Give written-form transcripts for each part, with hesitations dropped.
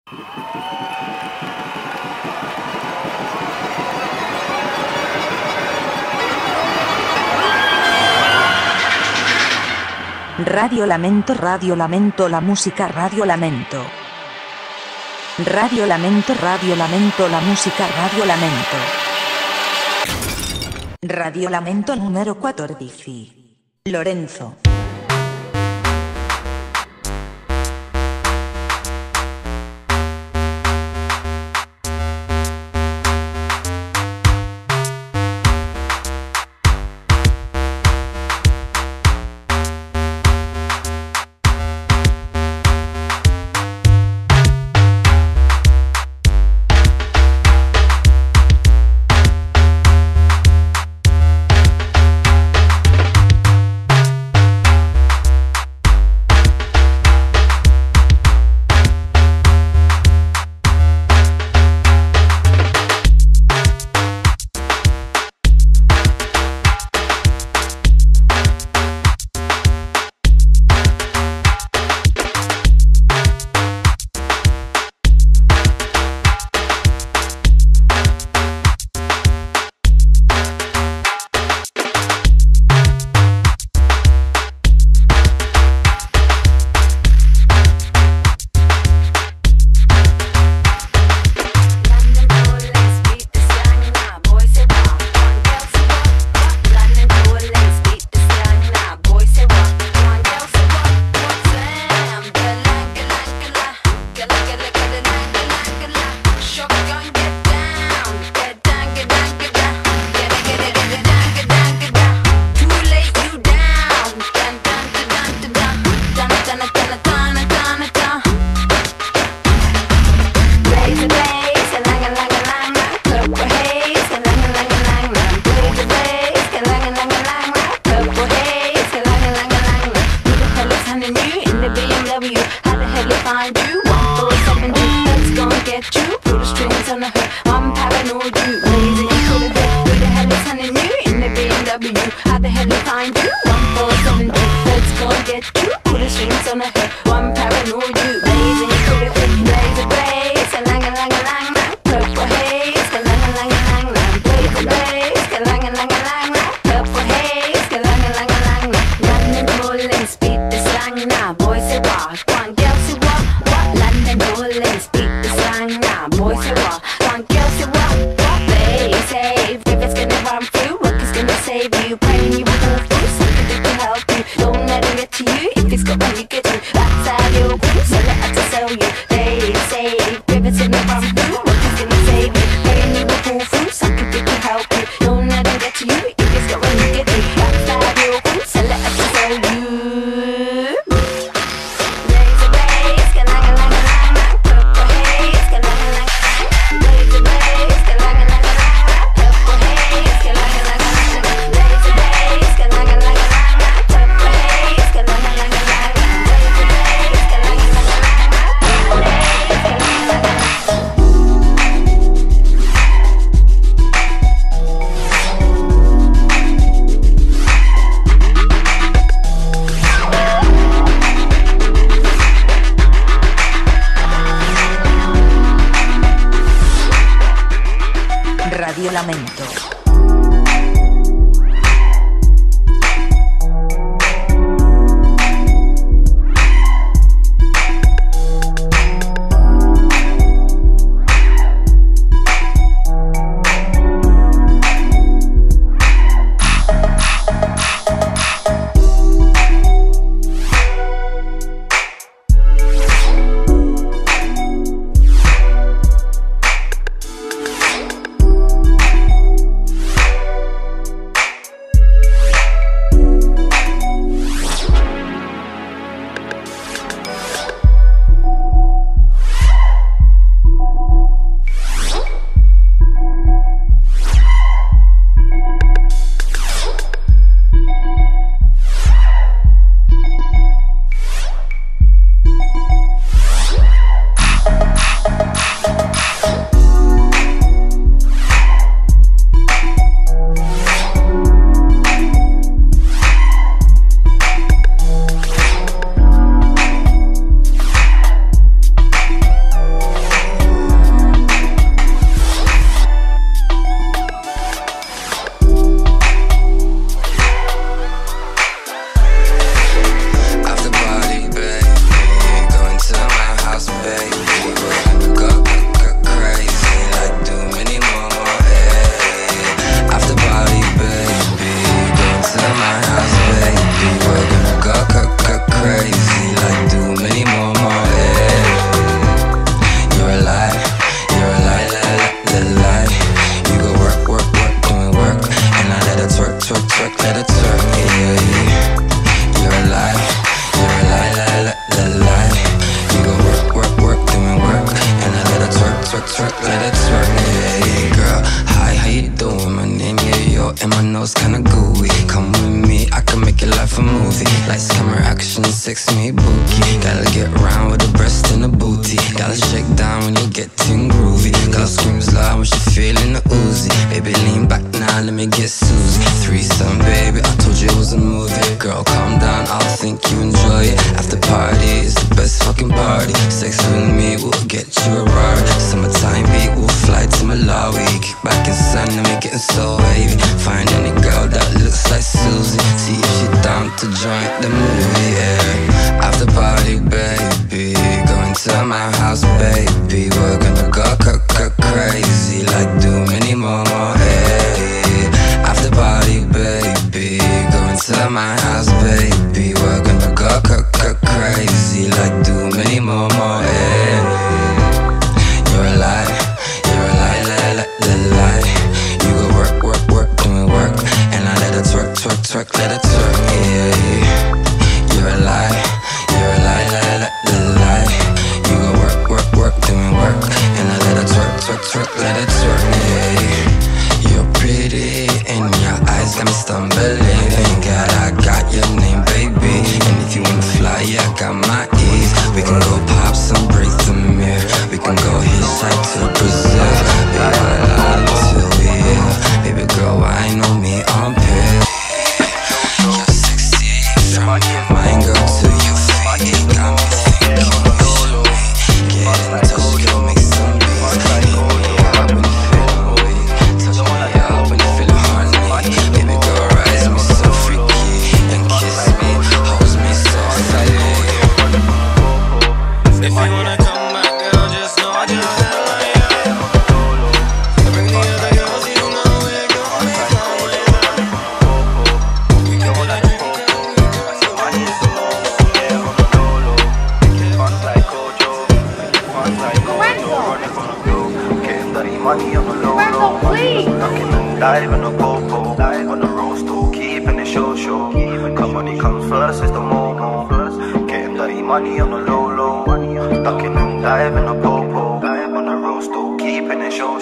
Radiolamento, Radiolamento, la música Radiolamento. Radiolamento, Radiolamento, la música Radiolamento. Radiolamento numero 14. Lorenzo. Lamento. text me bookie. Gotta get round with the breast and the booty. Gotta shake down when you get getting groovy. Girl screams loud when she feeling the oozy. Baby lean back now, let me get Susie. Threesome baby, I told you it was a movie. Girl calm down, I'll think you enjoy it. After party is the best fucking party. Sex with me will get you a ride. Summertime beat, we'll fly to Malawi. Kick back in sun and make it so wavy. Find any girl that looks like Susie. See if she down to join the movie, yeah. After party, baby, going to my house, baby. We're gonna go crazy, like do many more, hey. After party, baby, going to my house, baby. We're gonna go crazy, like do many more, hey. You're a lie, lie. You go work, doing work, and I let her twerk, let her twerk, yeah. You're a lie, lie. You go work, doing work, and I let her twerk, let her twerk, yeah. You're pretty, and your eyes got me stumbling. Thank God I got your name, baby. And if you wanna fly, yeah, I got my ease. We can go pop some, break the mirror. We can go hitchhike to Brazil. Baby, until we here. Baby girl, I know me on pill. You're sexy, from your mind, girl, to your feet. Got me thinking you should be. Get in touch, girl, make some beats. Hit me up when you feeling weak. Touch me up when you feeling horny. Baby girl, rise me so freaky. And kiss me, hold me so tight. If you wanna come back, girl, just know I just feel like bring the other girls, you know we're gonna be fine. We can hold that drink, money is the low, yeah, on the low. Funds like Kojo, running from the blue. Getting dirty money on the low. Knocking and dive in the popo, on the road, still keeping it show. Come money comes first, it's the momo. Getting dirty money on the low. Ducking and diving a popo, on the road, still keeping it show.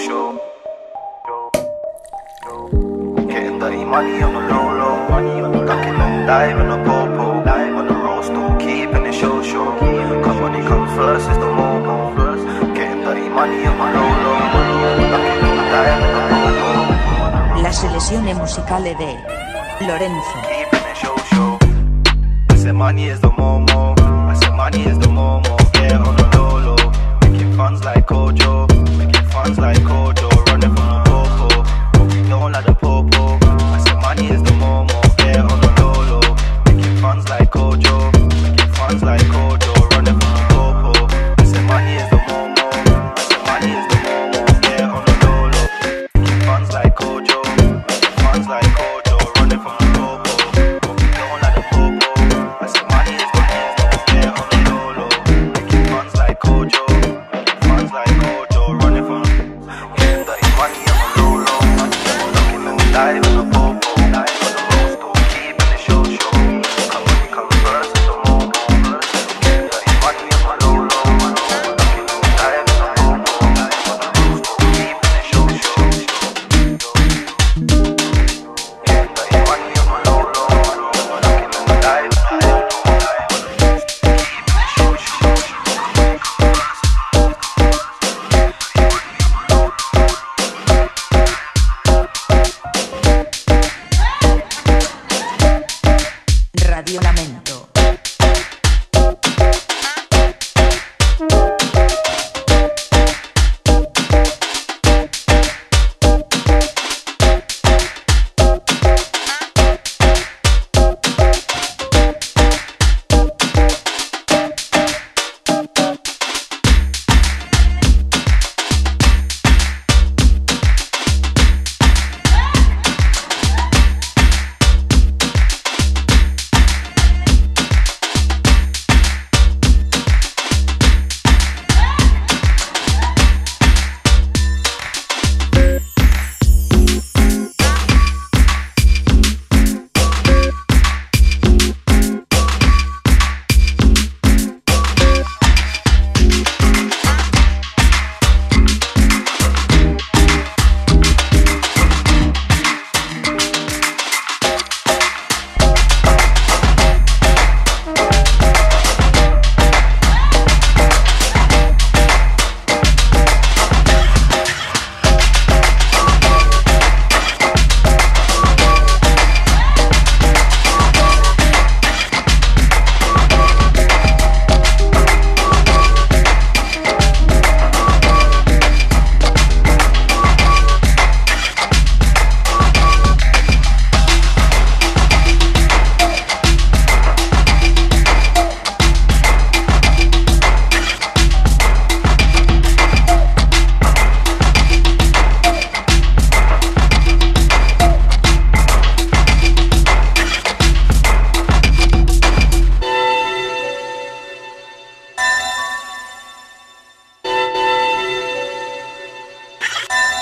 Getting dirty money on the low. Ducking and diving a popo, on the road, still keeping it show. Cause money comes first, it's the momo. Getting dirty money on the low. Ducking and diving a popo. La selección musicale de Lorenzo. Keeping it show. I said money is the momo. I said money is the momo. Yeah, on the low. Making funds like Kojo. Running from the popo. Don't like the popo. I said money is the momo. Yeah, on the low. Making funds like Kojo. Running from the popo. I said money is the momo. I said money is the momo. Yeah, on the low. Making funds like Kojo. Running from the popo. Don't like the popo. I said money is the momo. Yeah, on the low. Making funds like Kojo.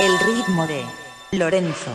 El ritmo de Lorenzo.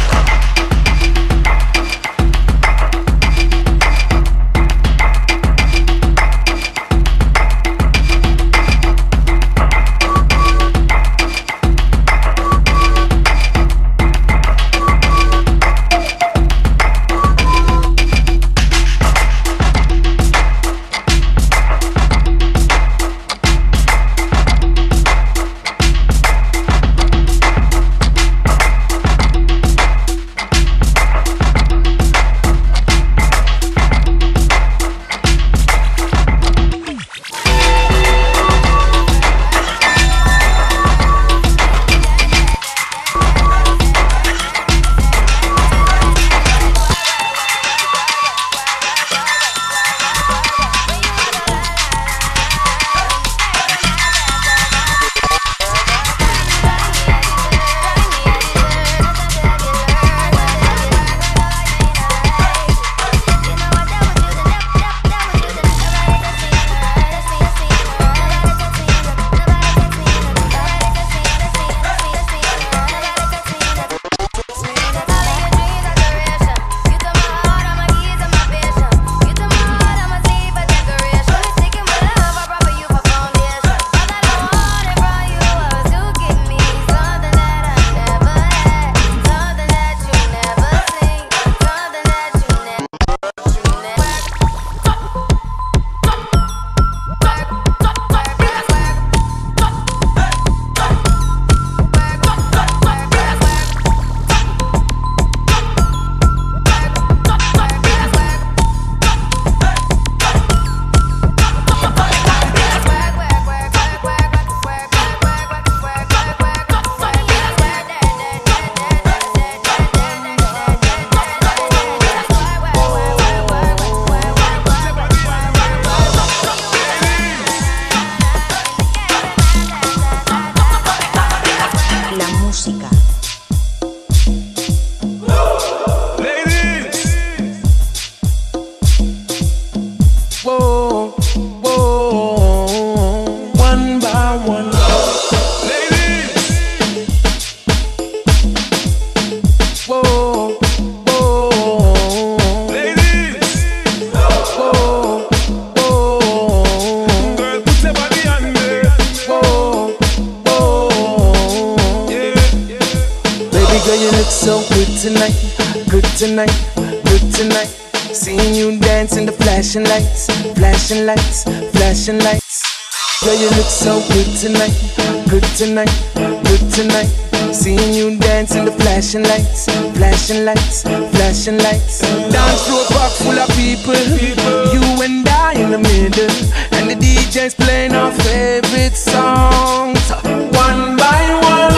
Seeing you dance in the flashing lights, flashing lights, flashing lights. Girl, you look so good tonight, good tonight, good tonight. Seeing you dance in the flashing lights, flashing lights, flashing lights. Dance to a park full of people, you and I in the middle, and the DJ's playing our favorite songs, one by one.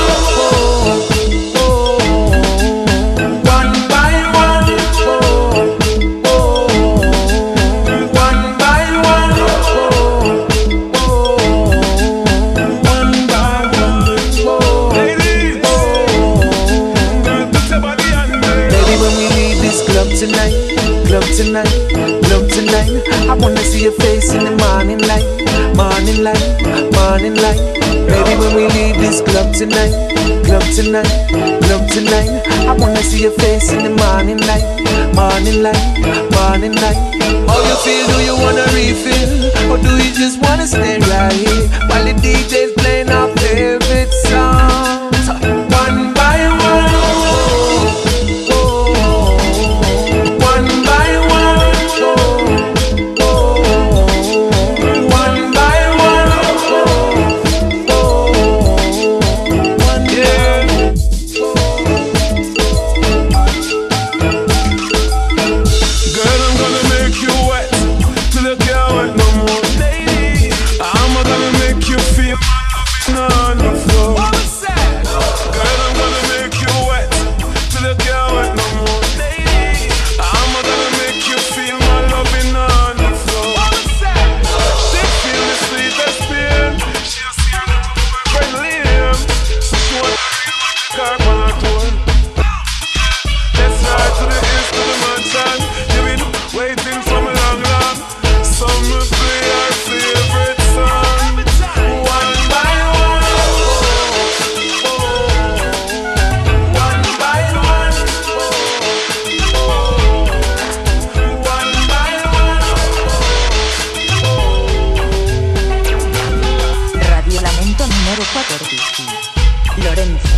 Tonight, love tonight. I wanna see your face in the morning light, morning light, morning light. Baby, when we leave this club tonight, love tonight, love tonight. I wanna see your face in the morning light, morning light, morning light. How you feel? Do you wanna refill, or do you just wanna stay right here while the DJ's playing our favorite songs, one by one? No. perduti. Lorenzo.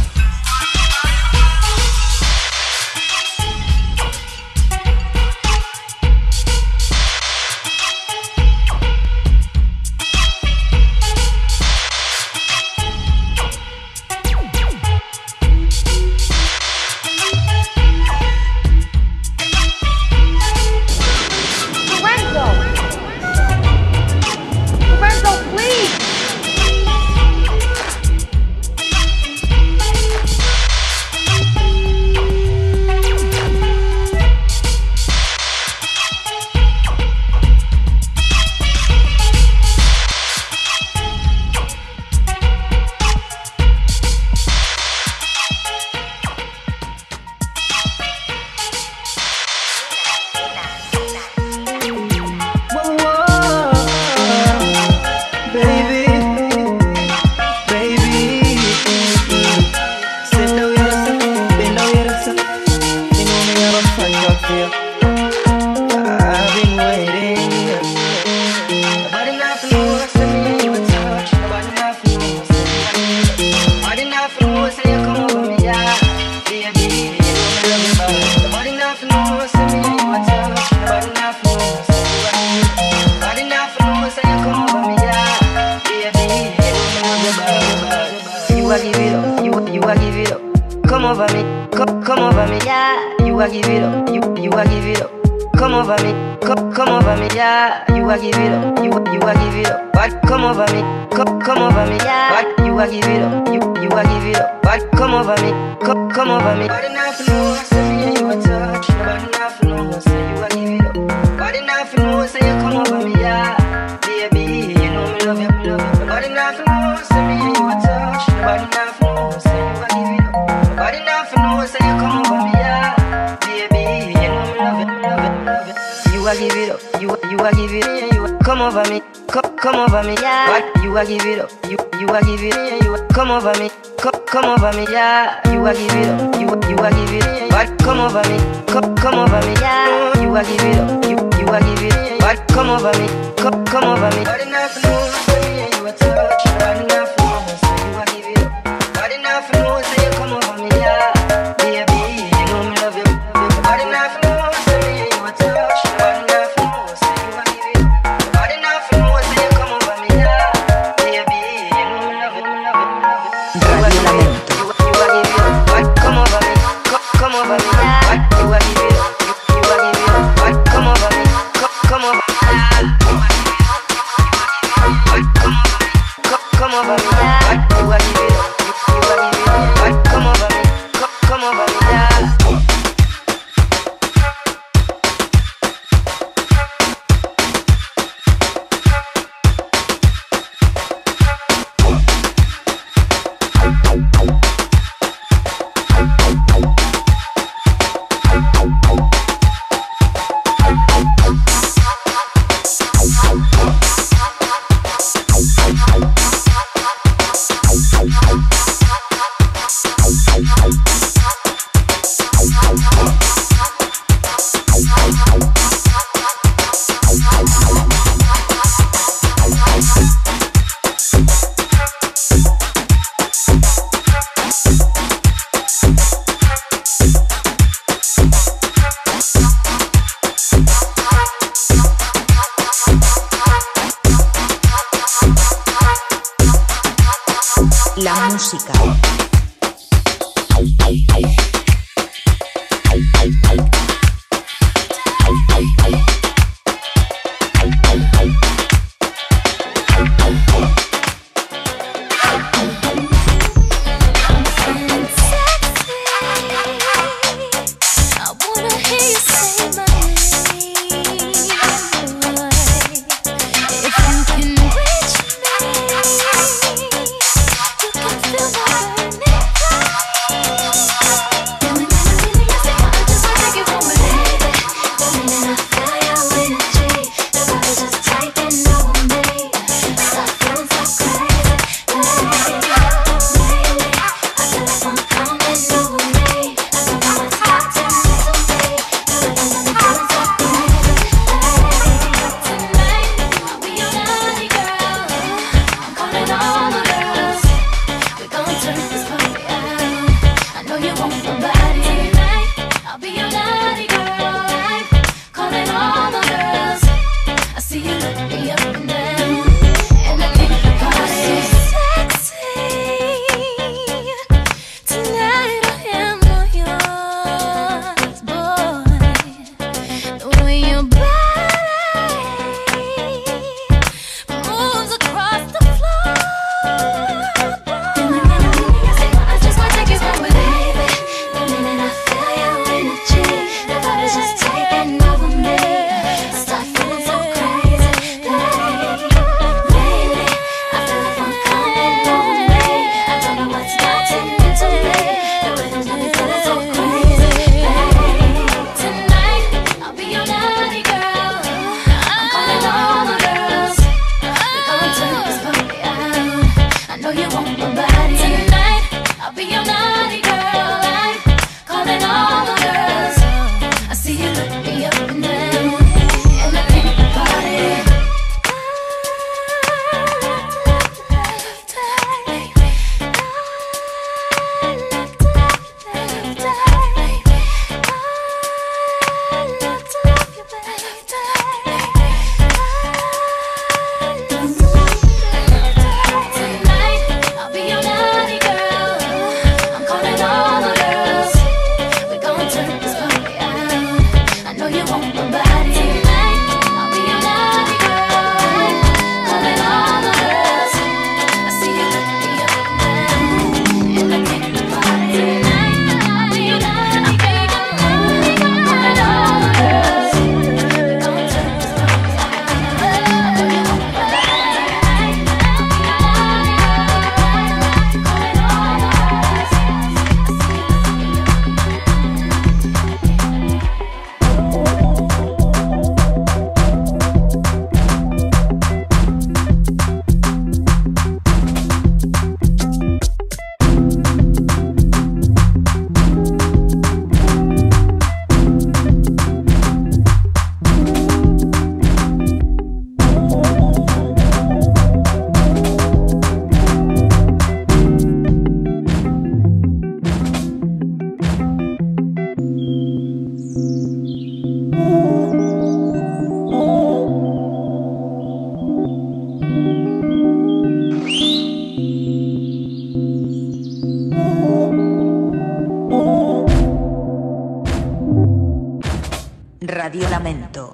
La música. Take it calling all the girls. I see you look me up and down, and I think about it. Radiolamento.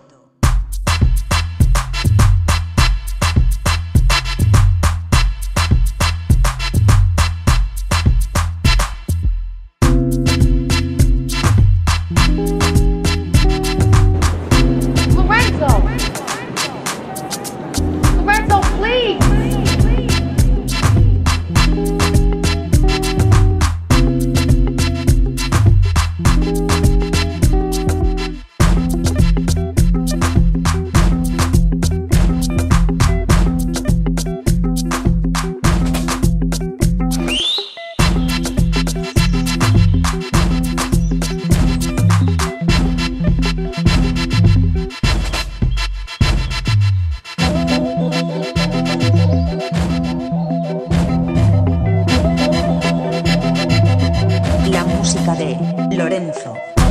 Lorenzo, please! La música de Lorenzo.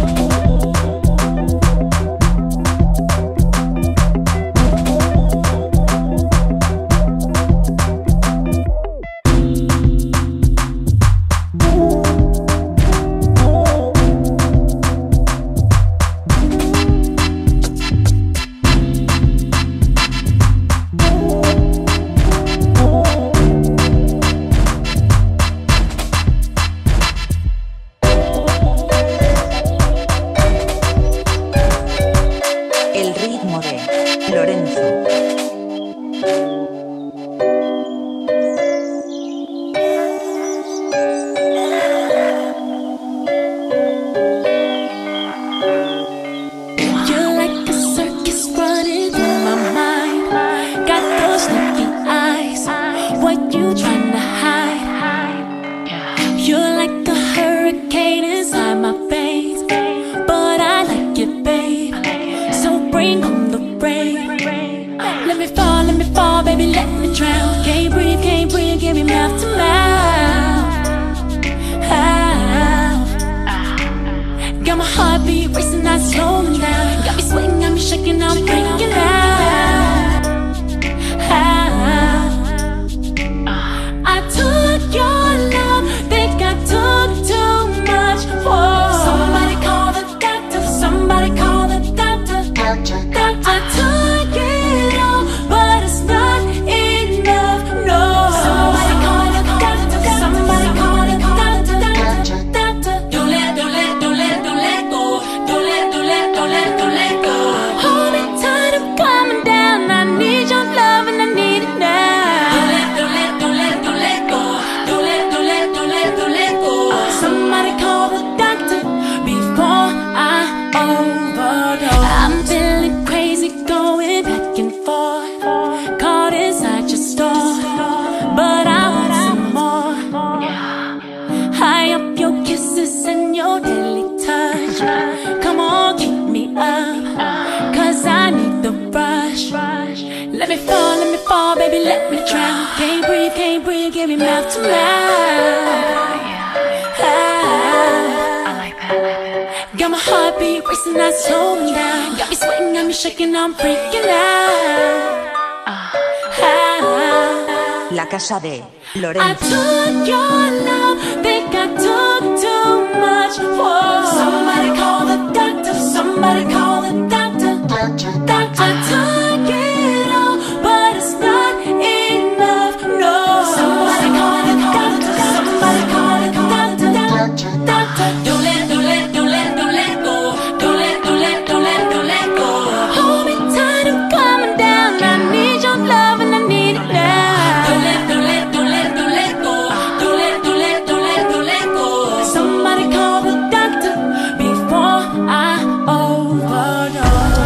El ritmo de Lorenzo. You're like a circus running through my mind. Got those looking eyes. What you trying to hide? You're like a hurricane inside my veins, but I like it, babe. So bring on the rain. Let me fall, baby, let me drown. Can't breathe, give me mouth to mouth. Got my heartbeat racing, not slowing down. Got me sweating, got me shaking, I'm breaking out. I took your love, think I took too much. Whoa. Somebody call the doctor, somebody call the doctor. I took it all, but it's not enough, no. Somebody call the doctor, somebody call the doctor. Don't let go. Don't let go. Hold me tight, I'm coming down. I need your love and I need it now. Don't let go. Don't let go. Somebody call the doctor before I overdose. I'm feeling crazy, going back and forth, caught inside your store, but I want some more. High up your kisses and your delicate Come on, keep me up, cause I need the rush. Let me fall, baby, let me drown. Can't breathe, give me mouth to mouth. Got my heartbeat racing, not slowing down. Got me sweating, got me shaking, I'm freaking out. La casa de I Lorenzo. took your love, think I took too much. Whoa. Somebody call the doctor, somebody call the doctor. Doctor. I took it all, but it's not enough, no. Somebody call the doctor, somebody call the doctor. Doctor. Don't let go. Don't let go. Hold me tight, I'm coming down. I need your love and I need it now. Don't let go. Somebody call the doctor before I overdose.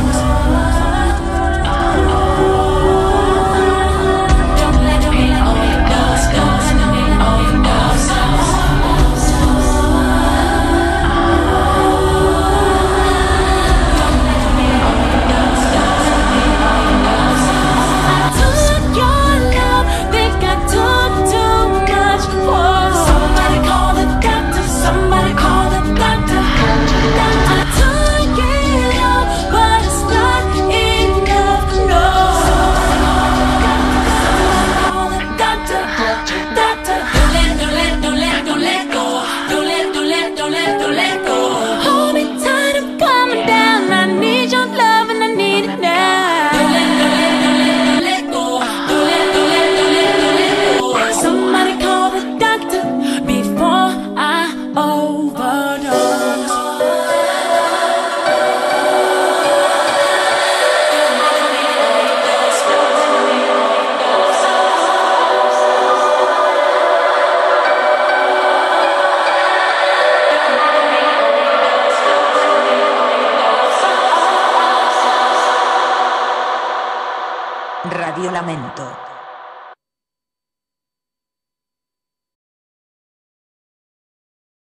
Don't let me overdose. I took your love, think I took too much. Whoa. Somebody call the doctor, somebody call the doctor. I took it all, but it's not enough, no. Somebody call the doctor. Don't let go. Hold me tight, I'm coming down. I need your love and I need it now. Don't let go. Somebody call the doctor before I overdose. Radiolamento.